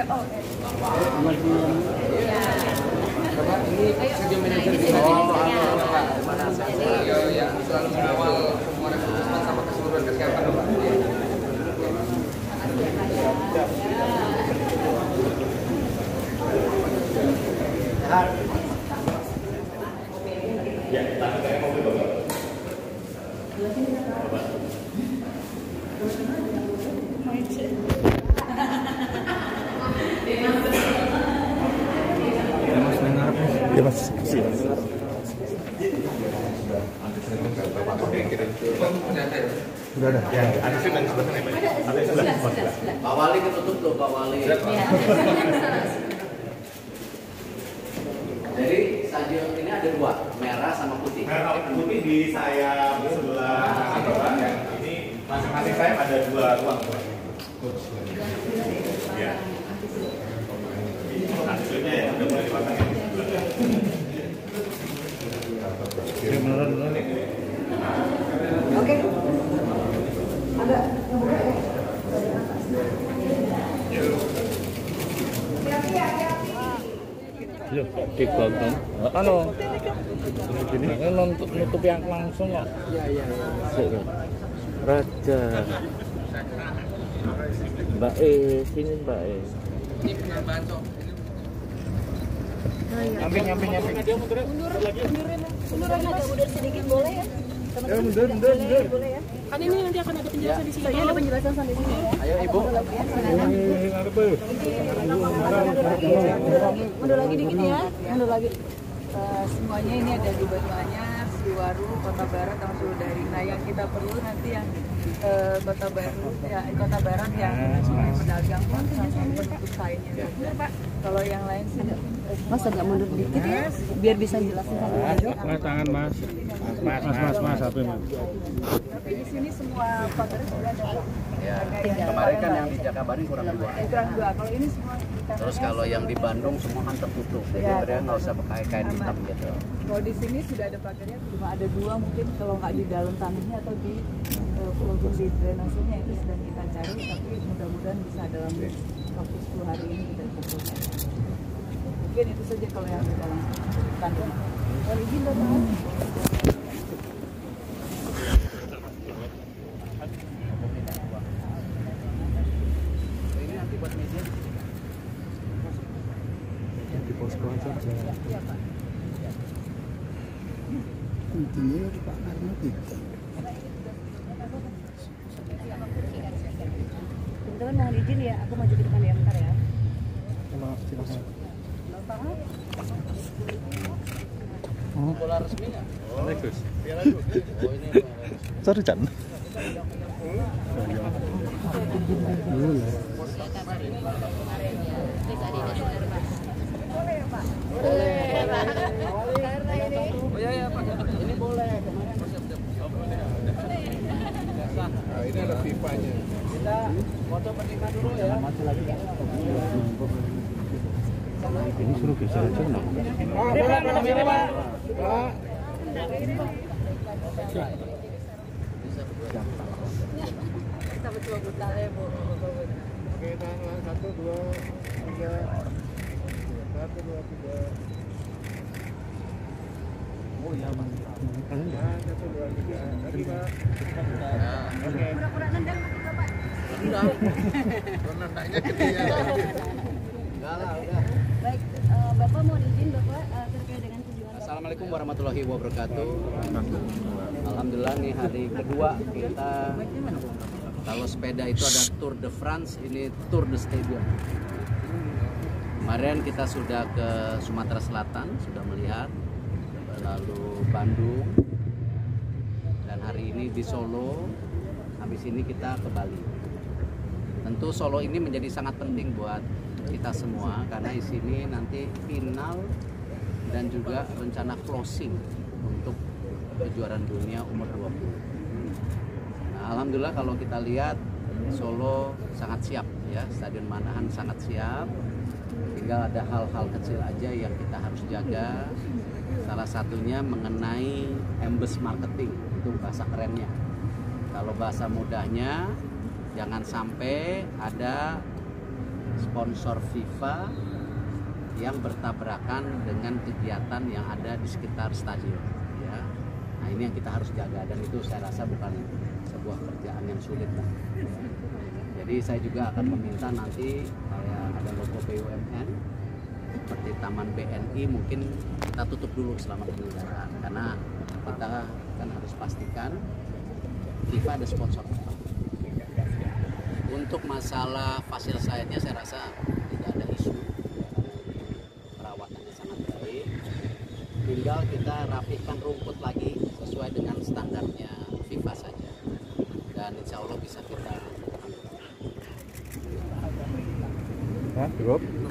Bapak ini studio manager di sini. Gimana ya, selalu mengawal semua rekrutmen sama keseluruhan kesehatan, Bapak. Ya, kita kayak mobil Bapak. Ya mas, Udah ada. Ya, ada sih yang sebelah sana. Ada sebelah. Pak Wali ketutup loh, Pak Wali. Jadi stadion ini ada dua, merah sama putih. Merah putih di sayap sebelah Bapak. Yang ini masing-masing sayap ada dua ruang. Ya. Hasilnya ya udah mulai dipasangin. Oke. Ada yang buka ya? yuk digonggong. Anu, ini nutup yang langsung kok. Iya. Raja. Mbak sini Mbak Ini benar bancok. Nyamping. Mundur agak mundur sedikit boleh ya? Mundur. Boleh ya? Kan ini nanti akan ada penjelasan di sini. Saya ada penjelasan sampai sini ya. Ayo Ibu. Mundur lagi dikit ya. Mundur lagi. Semuanya ini ada di Banyuanyar, Siwaru, Kota Barat, termasuk dari. Nah yang kita perlu nanti yang Kota Barat yang pedagang sama penutup lainnya. Kalau yang lain sih Mas agak mundur dikit ya, biar bisa jelasin sama Mas tangan Mas. Mas HP Mas. Tapi di sini semua pagarnya sudah ada. Ya, kemarin kan yang di Jakabaring kurang dua. Kurang dua. Kalau ini semua kita. Terus kalau yang di Bandung semua kan tertutup, jadi mereka nggak usah pakai kain hitam gitu. Kalau di sini sudah ada pagarnya, cuma ada dua mungkin kalau nggak di dalam tanahnya atau di di drainasenya itu sedang kita cari, tapi mudah-mudahan bisa dalam waktu 10 hari ini kita kumpulkan. Mungkin itu saja kalau yang di dalam tanah. Kalau izin Bapak. Ini nanti buat media. Di posko saja. Iya Pak. Intinya Pak Karno kita. Teman-teman mohon izin ya, aku maju ke depan ya, bentar ya. Maaf, silakan. Bola resminya. Bagus. Oh ini. Sorry Chan. Boleh ya Pak? Boleh Pak. Karena ini. Oh iya Pak. Ini boleh. Nah, ini ada pipanya. Kita foto pernikahan dulu ya. Masih lagi. Ini suruh geser aja enggak? Pak. Kita berdua buta ya Bu. Oke, tangan 1, 2, 3. 1, 2, 3. Oh iya Bang. Nah, 1, 2, 3. Tadi Pak. Oke. Pura-pura nendang Bapak. Udah. Nendangnya gede ya. Enggak lah, udah. Baik, Bapak mau izin Bapak terkait dengan tujuan. Assalamualaikum warahmatullahi wabarakatuh. Alhamdulillah nih hari kedua kita, kalau sepeda itu ada Tour de France, ini Tour de Stadion. Kemarin kita sudah ke Sumatera Selatan, sudah melihat, lalu Bandung, dan hari ini di Solo, habis ini kita ke Bali. Tentu Solo ini menjadi sangat penting buat kita semua karena di sini nanti final dan juga rencana closing untuk kejuaraan dunia umur 20. Nah, alhamdulillah kalau kita lihat Solo sangat siap ya, Stadion Manahan sangat siap. Tinggal ada hal-hal kecil aja yang kita harus jaga. Salah satunya mengenai embes marketing, itu bahasa kerennya. Kalau bahasa mudahnya, jangan sampai ada sponsor FIFA yang bertabrakan dengan kegiatan yang ada di sekitar stadion. Ya. Nah ini yang kita harus jaga dan itu saya rasa bukan sebuah kerjaan yang sulit lah. Ya. Jadi saya juga akan meminta nanti kayak ada logo BUMN seperti Taman BNI mungkin kita tutup dulu selama penyelenggaraan karena kita kan harus pastikan FIFA ada sponsor. Untuk masalah fasilitas lainnya saya rasa tidak ada isu, perawatannya sangat baik. Tinggal kita rapihkan rumput lagi sesuai dengan standarnya FIFA saja, dan insya Allah bisa kita. Cukup.